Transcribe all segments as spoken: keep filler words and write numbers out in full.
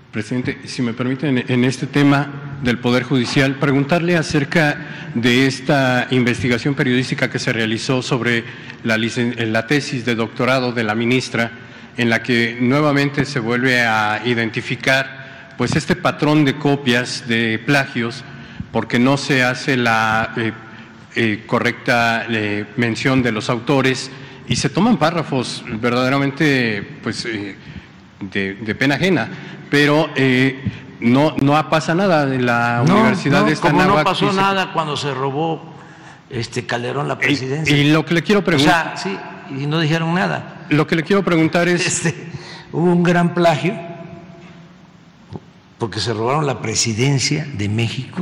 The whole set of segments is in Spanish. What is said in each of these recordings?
Presidente, si me permiten, en este tema del Poder Judicial, preguntarle acerca de esta investigación periodística que se realizó sobre la, la tesis de doctorado de la ministra, en la que nuevamente se vuelve a identificar pues este patrón de copias, de plagios, porque no se hace la eh, eh, correcta eh, mención de los autores y se toman párrafos verdaderamente pues eh, de, de pena ajena. Pero eh, no, no pasa nada en la no, Universidad no, de Anáhuac. Como no pasó nada cuando se robó este Calderón la presidencia. Y, y lo que le quiero preguntar. O sea, sí, y no dijeron nada. Lo que le quiero preguntar es. Este, hubo un gran plagio porque se robaron la presidencia de México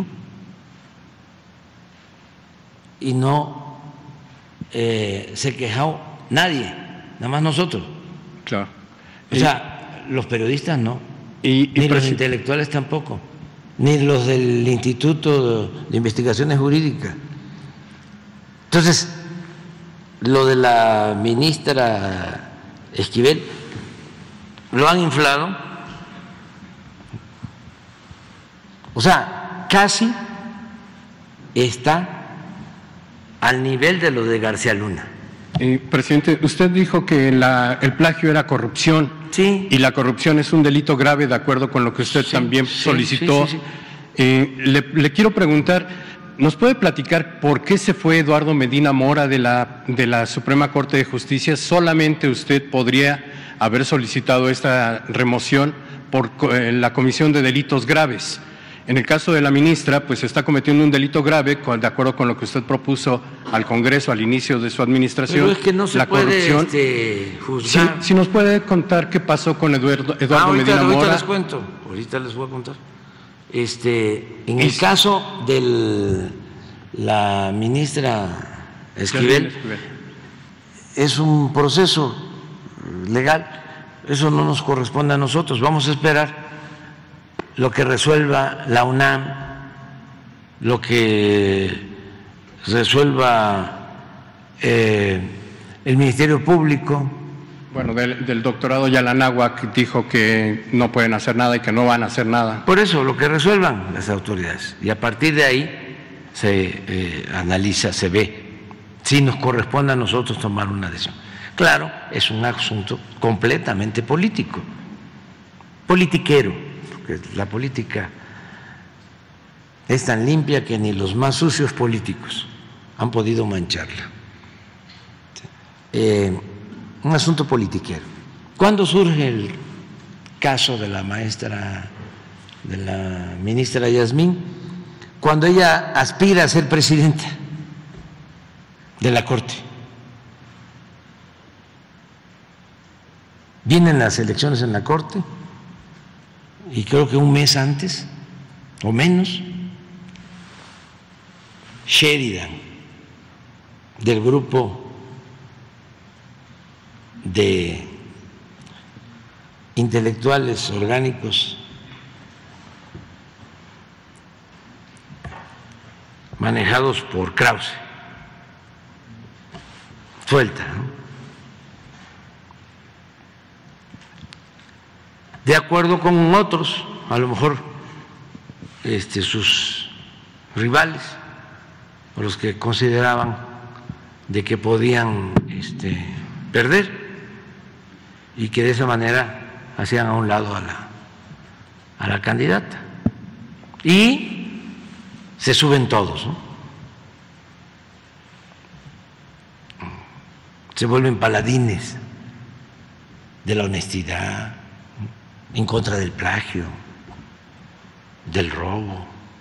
y no eh, se quejó nadie, nada más nosotros. Claro. O sea, los periodistas no. Y, y ni los intelectuales tampoco, ni los del Instituto de Investigaciones Jurídicas. Entonces, lo de la ministra Esquivel lo han inflado, o sea, casi está al nivel de lo de García Luna. Eh, presidente, usted dijo que la, el plagio era corrupción. Sí. Y la corrupción es un delito grave, de acuerdo con lo que usted sí, también sí, solicitó. Sí, sí, sí. Eh, le, le quiero preguntar, ¿nos puede platicar por qué se fue Eduardo Medina Mora de la, de la Suprema Corte de Justicia? Solamente usted podría haber solicitado esta remoción por eh, la comisión de delitos graves. En el caso de la ministra, pues está cometiendo un delito grave, con, de acuerdo con lo que usted propuso al Congreso al inicio de su administración. Pero es que no se la puede corrupción. Este, juzgar. Si, si nos puede contar qué pasó con Eduardo, Eduardo ah, ahorita, Medina Mora. Ahorita les cuento, ahorita les voy a contar. Este, en el caso de la ministra Esquivel, Esquivel, es un proceso legal, eso no nos corresponde a nosotros, vamos a esperar lo que resuelva la UNAM, lo que resuelva eh, el Ministerio Público. Bueno, del, del doctorado ya la Anáhuac dijo que no pueden hacer nada y que no van a hacer nada. Por eso, lo que resuelvan las autoridades. Y a partir de ahí se eh, analiza, se ve si nos corresponde a nosotros tomar una decisión. Claro, es un asunto completamente político, politiquero. La política es tan limpia que ni los más sucios políticos han podido mancharla. Eh, un asunto politiquero. ¿Cuándo surge el caso de la maestra, de la ministra Yasmín? Cuando ella aspira a ser presidenta de la Corte. Vienen las elecciones en la Corte. Y creo que un mes antes, o menos, Sheridan, del grupo de intelectuales orgánicos manejados por Krause, suelta, ¿no? De acuerdo con otros, a lo mejor este, sus rivales, o los que consideraban de que podían este, perder y que de esa manera hacían a un lado a la, a la candidata. Y se suben todos, ¿no? Se vuelven paladines de la honestidad, en contra del plagio, del robo.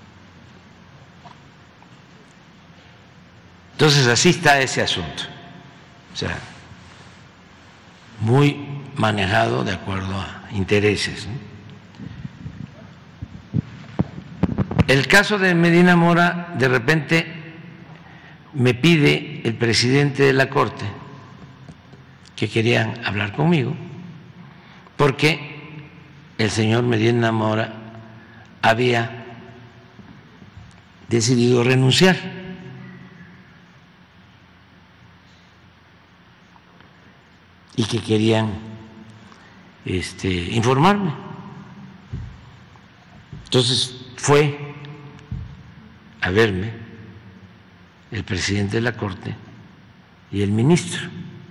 Entonces así está ese asunto, o sea, muy manejado de acuerdo a intereses, ¿no? El caso de Medina Mora, de repente me pide el presidente de la Corte que querían hablar conmigo, porque el señor Medina Mora había decidido renunciar. Y que querían este, informarme. Entonces fue a verme el presidente de la Corte y el ministro,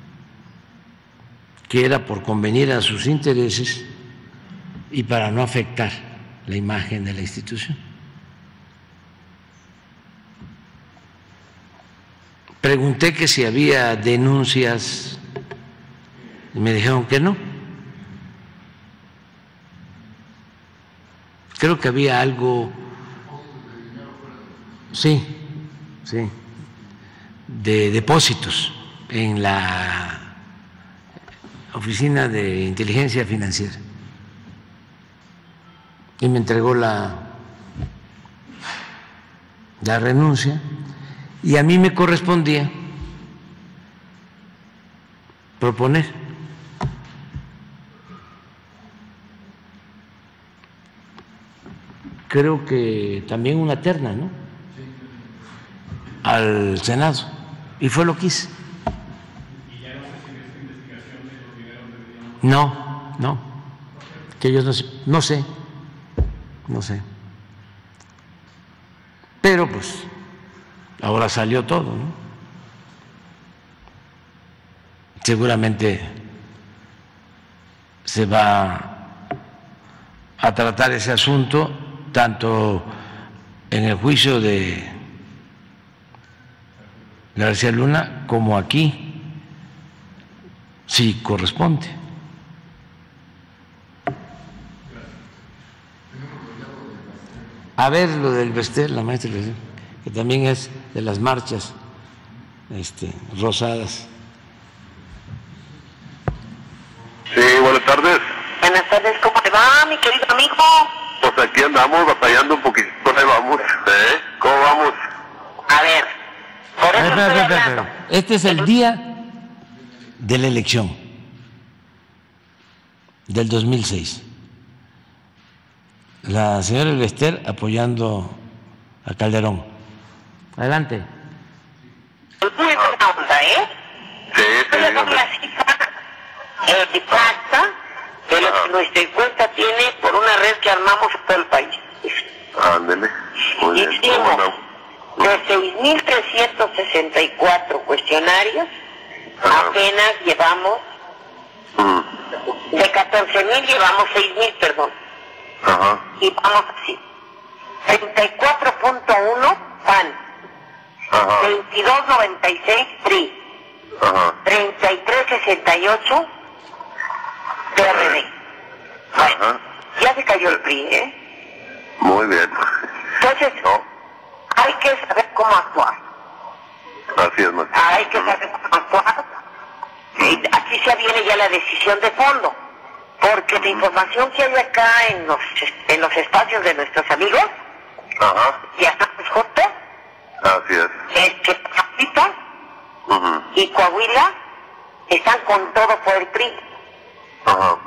que era por convenir a sus intereses y para no afectar la imagen de la institución. Pregunté que si había denuncias y me dijeron que no. Creo que había algo, sí, sí, de depósitos en la Oficina de Inteligencia Financiera. Y me entregó la, la renuncia y a mí me correspondía proponer creo que también una terna, ¿no? Al Senado, y fue lo que hice. ¿Y ya no se sigue esta investigación de los dineros de No, no, que yo no sé, no sé, no sé. Pero pues ahora salió todo, ¿no? Seguramente se va a tratar ese asunto tanto en el juicio de García Luna como aquí, si corresponde. A ver lo del Bestel, la maestra, que también es de las marchas este, rosadas. Sí, buenas tardes. Buenas tardes, ¿cómo te va, mi querido amigo? Pues aquí andamos batallando un poquito, ahí vamos, ¿eh? ¿Cómo vamos? A ver, por eso Espera, estoy espera, hablando. espera. Este es el día de la elección del dos mil seis. La señora Elvester apoyando a Calderón. Adelante. Muy buena onda, ¿eh? Sí, sí, Voy a dar dígame. la cifra eh, exacta de lo que nuestra encuesta tiene por una red que armamos en todo el país. Ándele, muy bien, Hicimos ¿cómo no? de seis mil trescientos sesenta y cuatro cuestionarios, Ajá. apenas llevamos, Mm, de catorce mil llevamos seis mil, perdón. Ajá, Y vamos así. treinta y cuatro punto uno P A N, ajá, veintidós noventa y seis P R I, ajá, treinta y tres sesenta y ocho P R D. Bueno, ajá, ya se cayó el P R I, ¿eh? muy bien. Entonces, No, hay que saber cómo actuar. así es, maestro. Hay que saber cómo actuar. Y aquí se viene ya la decisión de fondo. Porque la información que hay acá en los, en los espacios de nuestros amigos, Ajá, ya estamos juntos, así es. es que Tamaulipas Ujú, y Coahuila están con todo por el P R I. Ajá,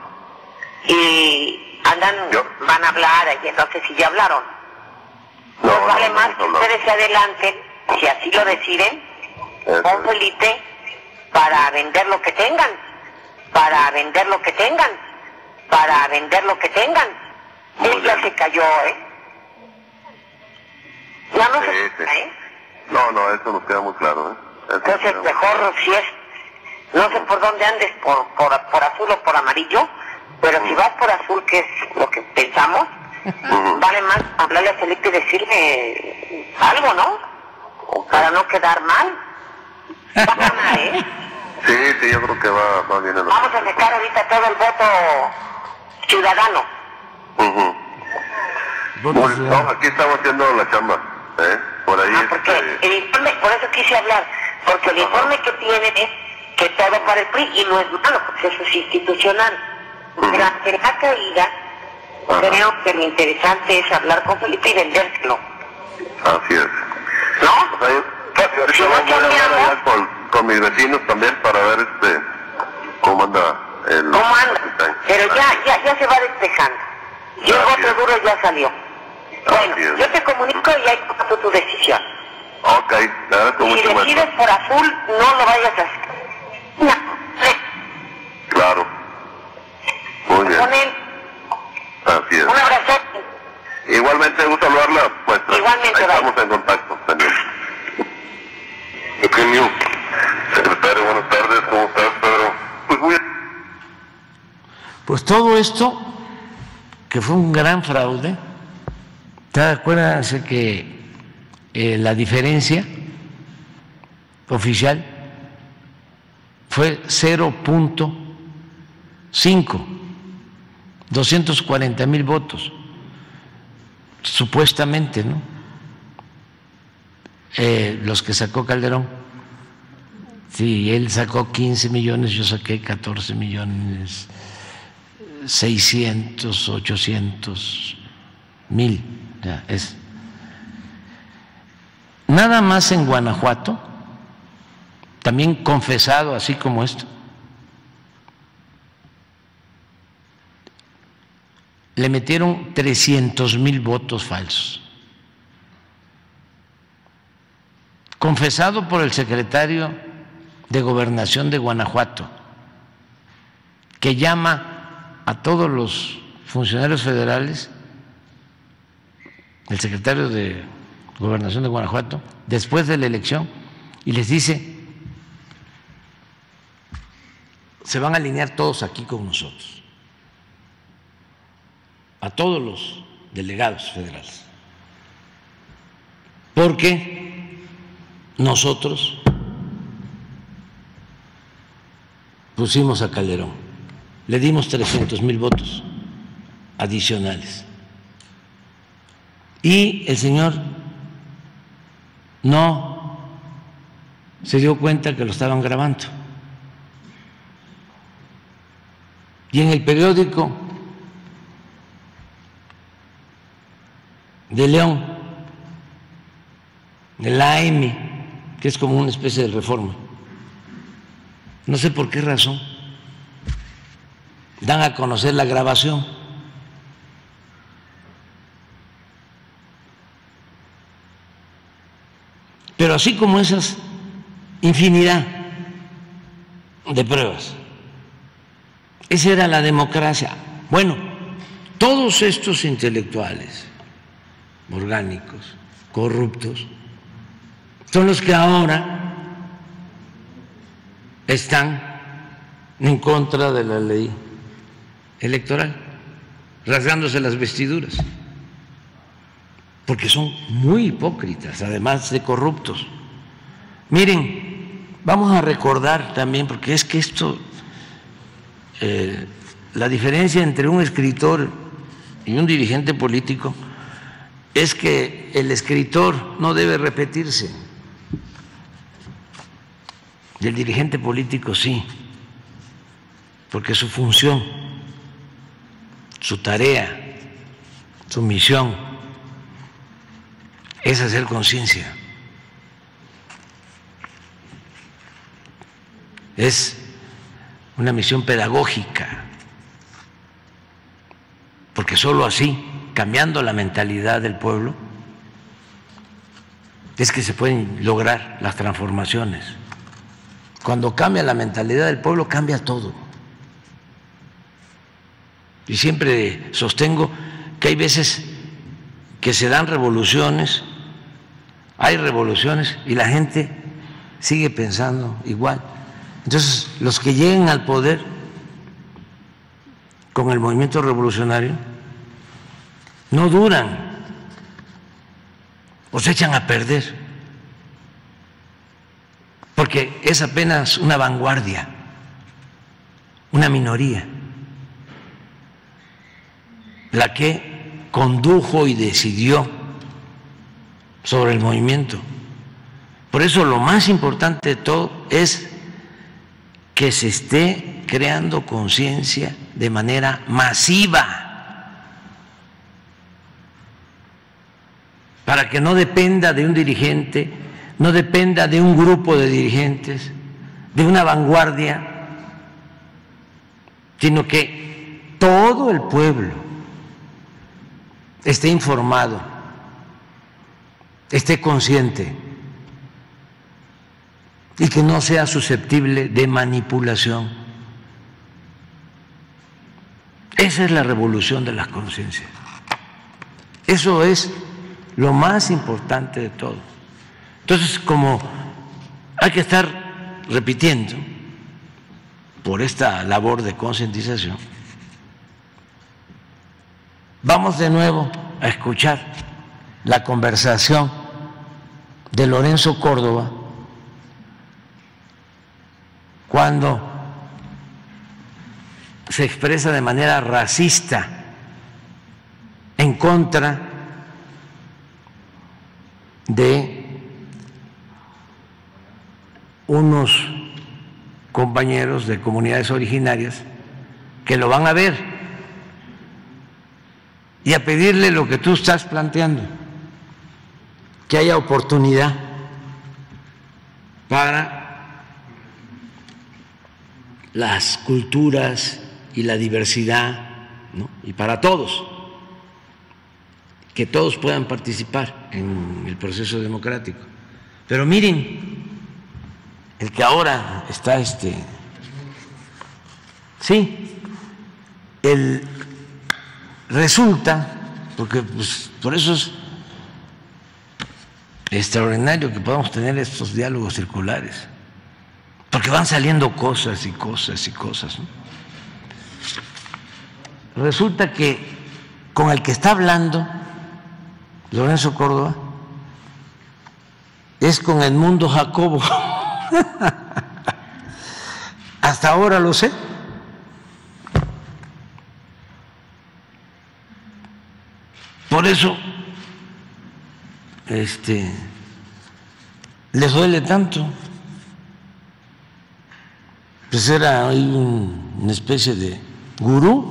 Y andan, Yo- van a hablar, ayer no sé si ya hablaron. no, Pues no, vale no, más no, que no. ustedes se adelanten, si así lo deciden, Eso con es. Felipe, para vender lo que tengan, para vender lo que tengan, para vender lo que tengan. Muy Él ya bien. se cayó, ¿eh? Ya no Sí, se sí. cae, ¿eh? No, no, eso nos queda muy claro, ¿eh? Eso nos Entonces queda muy mejor si es, no sé por dónde andes, por, por, por azul o por amarillo, pero si vas por azul, que es lo que pensamos, Ujú. vale más hablarle a Felipe y decirle algo, ¿no? Ok. Para no quedar mal. Va a ganar, ¿eh? Sí, sí, yo creo que va, va bien el Vamos a sacar ahorita todo el voto ciudadano. Ujú. Voto Muy- ciudadano. no, aquí estamos haciendo la chamba, ¿eh? Por ahí, Ah, porque este, el informe, por eso quise hablar, porque el Ajá. informe que tienen es que todo para el P R I, y no es malo, porque eso es institucional. Ujú. Pero ante la caída, Ajá. creo que lo interesante es hablar con Felipe y vendérselo, así es. ¿no? Pues ahí, Pues, ahorita si no voy a hablar cambiamos- allá con, con mis vecinos también para ver este cómo anda el... ¿Cómo anda? Pero ya, ya, ya se va despejando. Y el Así voto es. duro ya salió. Bueno, Así es. yo te comunico y ahí tomas tú tu decisión. Ok, le agradezco Y si mucho, decides maestro. por azul, no lo vayas a hacer. No, Claro. Muy bien, con él, así es. un abrazo. Igualmente, gusto saludarla, pues Igualmente, ahí bye. estamos en contacto, señor. Pequeño secretario, buenas tardes, ¿cómo estás, Pedro? Pues muy... Pues todo esto, que fue un gran fraude, acuérdense que eh, la diferencia oficial fue cero punto cinco, doscientos cuarenta mil votos, supuestamente, ¿no? Eh, los que sacó Calderón, sí, él sacó quince millones, yo saqué catorce millones, seiscientos, ochocientos mil, ya es. Nada más en Guanajuato, también confesado así como esto, le metieron trescientos mil votos falsos. Confesado por el secretario de Gobernación de Guanajuato, que llama a todos los funcionarios federales, el secretario de Gobernación de Guanajuato, después de la elección, y les dice: se van a alinear todos aquí con nosotros, a todos los delegados federales, porque nosotros pusimos a Calderón, le dimos trescientos mil votos adicionales y el señor no se dio cuenta que lo estaban grabando. Y en el periódico de León, el A M, que es como una especie de Reforma, no sé por qué razón, dan a conocer la grabación. Pero así como esas, infinidad de pruebas. Esa era la democracia. Bueno, todos estos intelectuales orgánicos, corruptos, son los que ahora están en contra de la ley electoral, rasgándose las vestiduras, porque son muy hipócritas, además de corruptos. Miren, vamos a recordar también, porque es que esto, eh, la diferencia entre un escritor y un dirigente político es que el escritor no debe repetirse, y el dirigente político sí, porque su función, su tarea, su misión es hacer conciencia, es una misión pedagógica, porque solo así, cambiando la mentalidad del pueblo, es que se pueden lograr las transformaciones. Cuando cambia la mentalidad del pueblo, cambia todo. Y siempre sostengo que hay veces que se dan revoluciones, hay revoluciones y la gente sigue pensando igual. Entonces, los que lleguen al poder con el movimiento revolucionario no duran o se echan a perder, porque es apenas una vanguardia, una minoría, la que condujo y decidió sobre el movimiento. Por eso lo más importante de todo es que se esté creando conciencia de manera masiva, para que no dependa de un dirigente, no dependa de un grupo de dirigentes, de una vanguardia, sino que todo el pueblo esté informado, esté consciente y que no sea susceptible de manipulación. Esa es la revolución de las conciencias. Eso es lo más importante de todo. Entonces, como hay que estar repitiendo por esta labor de concientización, vamos de nuevo a escuchar la conversación de Lorenzo Córdoba cuando se expresa de manera racista en contra de unos compañeros de comunidades originarias que lo van a ver y a pedirle lo que tú estás planteando, que haya oportunidad para las culturas y la diversidad, ¿no? Y para todos, que todos puedan participar en el proceso democrático. Pero miren, el que ahora está este, sí, el resulta, porque pues, por eso es extraordinario que podamos tener estos diálogos circulares, porque van saliendo cosas y cosas y cosas, ¿no? Resulta que con el que está hablando Lorenzo Córdoba es con Edmundo Jacobo. Hasta ahora lo sé. Por eso este les duele tanto. Pues era ahí un, una especie de gurú.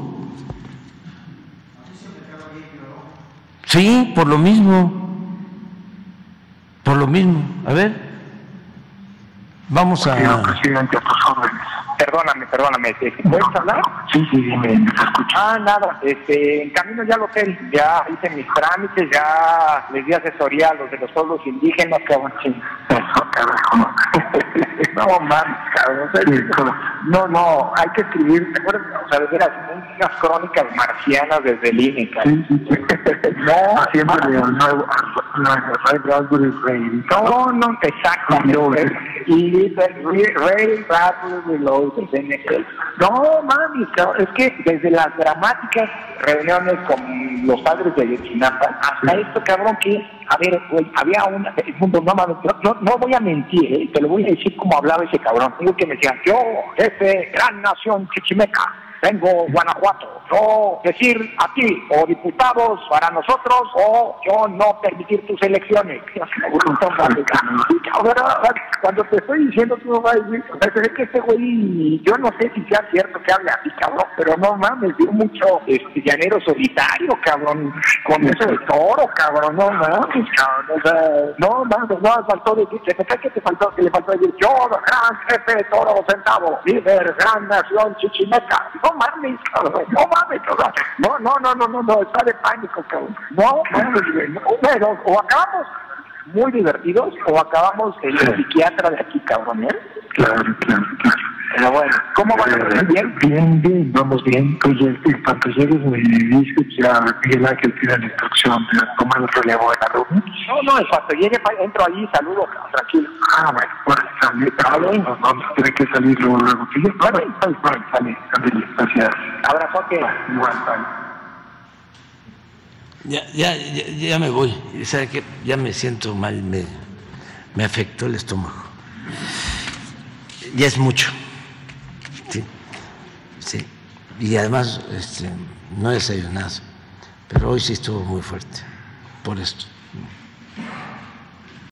Sí, por lo mismo. Por lo mismo. A ver. Vamos a... Señor presidente, a tus órdenes. Perdóname, perdóname, ¿puedes hablar? Sí, sí, dime, me escucho. Ah, nada, este, en camino ya al hotel, ya hice mis trámites, ya les di asesoría a los de los pueblos indígenas, cabrón, sí. Eso, carajo. No, mames, cabrón, o sea, Sí, claro. no, no, hay que escribir, ¿te acuerdas? O sea, de veras, unas crónicas marcianas desde el I N E, cabrón. Sí, sí, sí. No, Haciéndole al nuevo, Ray Bradbury Rey. no, no, exactamente. Y Ray Bradbury Reloaded. No, mami, cabrón, es que desde las dramáticas reuniones con los padres de Ayotzinapa hasta esto, cabrón, que, a ver, güey, había una, no, no, no, no voy a mentir, ¿eh? Te lo voy a decir como hablaba ese cabrón. Digo que me decían, yo, jefe, gran nación chichimeca, vengo Guanajuato, yo decir a ti, o diputados para nosotros, o yo no permitir tus elecciones. Cuando te estoy diciendo, tú no vas a decir, es que este güey, yo no sé si sea cierto que hable así, cabrón, pero no mames, dio mucho este, llanero solitario, cabrón, con eso de toro, cabrón, no mames, cabrón, o sea, no mames, no faltó decir, ¿qué que te faltó? Que le faltó decir, yo, gran jefe de toro centavo, líder, gran nación chichimeca. No mames, cabrón, no mames, cabrón. No, no, no, no, no, no, está de pánico, cabrón. No mames, güey. No, pero o acabamos muy divertidos o acabamos el psiquiatra de aquí, cabrón, ¿eh? Claro, claro, claro. Pero bueno, ¿cómo van? Eh, ¿Bien? Bien, bien, vamos bien. Pues en cuanto llegues me dices, ya Miguel Ángel tiene la instrucción de tomar el relevo de la reunión. No, no, en cuanto llegue, entro allí, saludo, cabrón, tranquilo. Ah, bueno, pues sale, sale, no, no, tiene que salir luego, luego. Sí, bueno, bueno, bueno, sale, sale, gracias. Abrazote. Igual, sale. Ya, ya, ya, ya me voy. ¿Sabe qué? Ya me siento mal, me, me afectó el estómago. Ya es mucho. Sí, sí. Y además este, no he desayunado, pero hoy sí estuvo muy fuerte por esto.